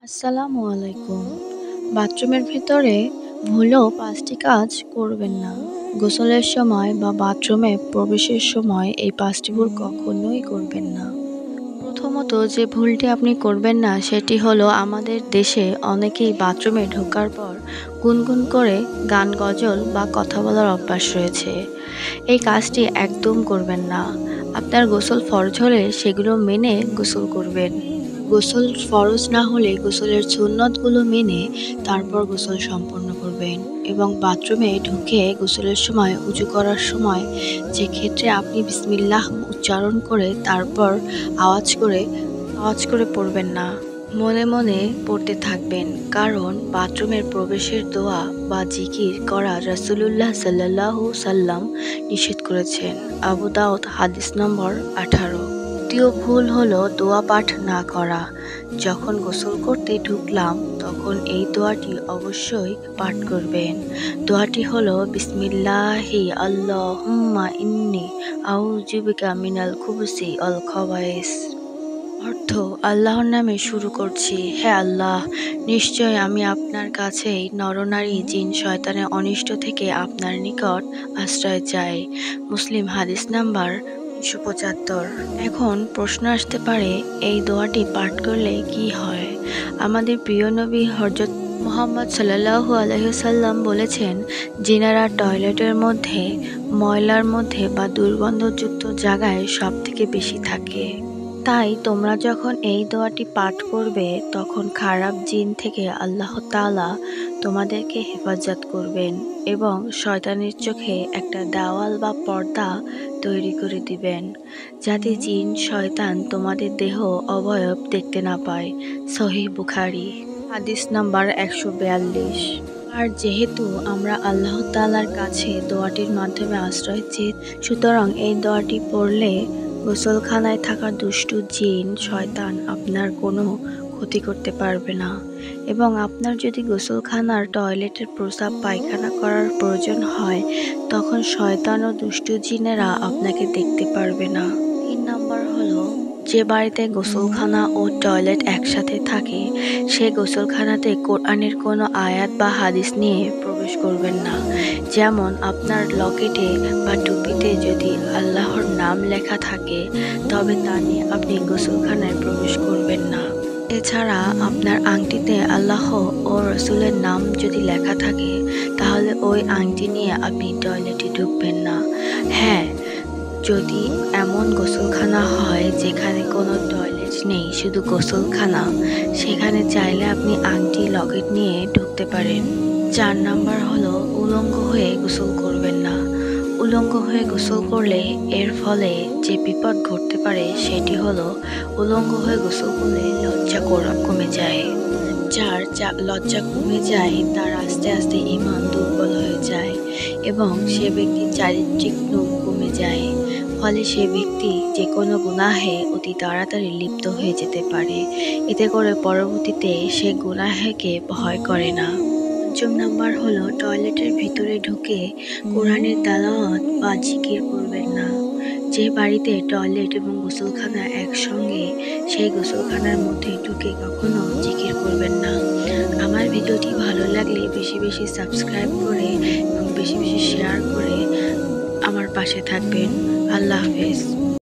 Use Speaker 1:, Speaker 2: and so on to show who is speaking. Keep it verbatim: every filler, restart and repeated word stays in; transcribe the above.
Speaker 1: আসসালামু আলাইকুম। বাথরুমের ভেতরে ভুলেও পাঁচটি কাজ করবেন না। গোসলের সময় বা বাথরুমে প্রবেশের সময় এই পাঁচটি ভুল কখনোই করবেন না। প্রথমত যে ভুলটি আপনি করবেন না সেটি হলো আমাদের দেশে অনেকেই বাথরুমে ঢোকার পর গুনগুন করে গান গজল বা কথা বলার অভ্যাস রয়েছে। এই কাজটি একদম করবেন না। আপনার গোসল ফরজ হলে সেগুলো মেনে গোসল করবেন। গোসল ফরজ না হলে গোসলের সুন্নতগুলো মেনে তারপর গোসল সম্পন্ন করবেন এবং বাথরুমে ঢুকে গোসলের সময় উজু করার সময় যে ক্ষেত্রে আপনি বিসমিল্লাহ উচ্চারণ করে তারপর আওয়াজ করে আওয়াজ করে পড়বেন না, মনে মনে পড়তে থাকবেন, কারণ বাথরুমের প্রবেশের দোয়া বা জিকির করা রাসূলুল্লাহ সাল্লাল্লাহু সাল্লাম নিষেধ করেছেন। আবু দাউদ হাদিস নম্বর আঠারো। দ্বিতীয় ভুল হলো দোয়া পাঠ না করা। যখন গোসল করতে ঢুকলাম তখন এই দোয়াটি অবশ্যই পাঠ করবেন। দোয়াটি হলো বিসমিল্লাহি আল্লাহুম্মা ইন্নী আউযু বিকা মিনাল খুবুসি ওয়াল খাবায়েস। অর্থ, আল্লাহর নামে শুরু করছি, হে আল্লাহ, নিশ্চয় আমি আপনার কাছেই নরনারী জিন শয়তানের অনিষ্ট থেকে আপনার নিকট আশ্রয় চাই। মুসলিম হাদিস নাম্বার তিনশো পঁচাত্তর। এখন প্রশ্ন আসতে পারে, এই দোয়াটি পাঠ করলে কি হয়? আমাদের প্রিয় নবী হযরত মুহাম্মদ সাল্লাল্লাহু আলাইহি ওয়াসাল্লাম বলেছেন, জিনেরা টয়লেটের মধ্যে, ময়লার মধ্যে বা দুর্গন্ধযুক্ত জায়গায় সব থেকে বেশি থাকে। তাই তোমরা যখন এই দোয়াটি পাঠ করবে তখন খারাপ জিন থেকে আল্লাহ তাআলা তোমাদেরকে হেফাজত করবেন এবং শয়তানের চোখে একটা দেওয়াল বা পর্দা তৈরি করে দিবেন, যাতে জিন শয়তান তোমাদের দেহ অবয়ব দেখতে না পায়। সহিহ বুখারী হাদিস নাম্বার একশো বিয়াল্লিশ। আর যেহেতু আমরা আল্লাহ তাআলার কাছে দোয়াটির মাধ্যমে আশ্রয় চেয়ে, সুতরাং এই দোয়াটি পড়লে গোসলখানায় থাকা দুষ্টু জিন শয়তান আপনার কোনো ক্ষতি করতে পারবে না এবং আপনার যদি গোসলখানার টয়লেটের প্রস্রাব পায়খানা করার প্রয়োজন হয় তখন শয়তান ও দুষ্টু জিনেরা আপনাকে দেখতে পারবে না। তিন নাম্বার হলো, যে বাড়িতে গোসলখানা ও টয়লেট একসাথে থাকে সে গোসলখানাতে কোরআনের কোনো আয়াত বা হাদিস নিয়ে প্রবেশ করবেন না। যেমন আপনার লকেটে বা টুপিতে যদি আল্লাহর নাম লেখা থাকে তবে তা নিয়ে আপনি গোসলখানায় প্রবেশ করবেন না। এছাড়া আপনার আংটিতে আল্লাহ ও রসুলের নাম যদি লেখা থাকে তাহলে ওই আংটি নিয়ে আপনি টয়লেটে ঢুকবেন না। হ্যাঁ, যদি এমন গোসলখানা হয় যেখানে কোনো টয়লেট নেই, শুধু গোসলখানা, সেখানে চাইলে আপনি আংটি লকেট নিয়ে ঢুকতে পারেন। চার নাম্বার হলো, উলঙ্গ হয়ে গোসল করবেন না। উলঙ্গ হয়ে গোসল করলে এর ফলে যে বিপদ ঘটতে পারে সেটি হলো, উলঙ্গ হয়ে গোসল করলে লজ্জা কমে যায়। যার যা লজ্জা কমে যায় তার আস্তে আস্তে ঈমান দুর্বল হয়ে যায় এবং সে ব্যক্তির চারিত্রিক নূর কমে যায়। ফলে সে ব্যক্তি যে কোনো গুনাহে অতি তাড়াতাড়ি লিপ্ত হয়ে যেতে পারে। এতে করে পরবর্তীতে সে গুনাহকে ভয় করে না। পঞ্চম নাম্বার হলো, টয়লেটের ভিতরে ঢুকে কোরআনের তেলাওয়াত বা জিকির করবেন না। যে বাড়িতে টয়লেট এবং গোসলখানা একসঙ্গে, সেই গোসলখানার মধ্যে ঢুকে কখনো জিকির করবেন না। আমার ভিডিওটি ভালো লাগলে বেশি বেশি সাবস্ক্রাইব করে এবং বেশি বেশি শেয়ার করে আমার পাশে থাকবেন। আল্লাহ হাফেজ।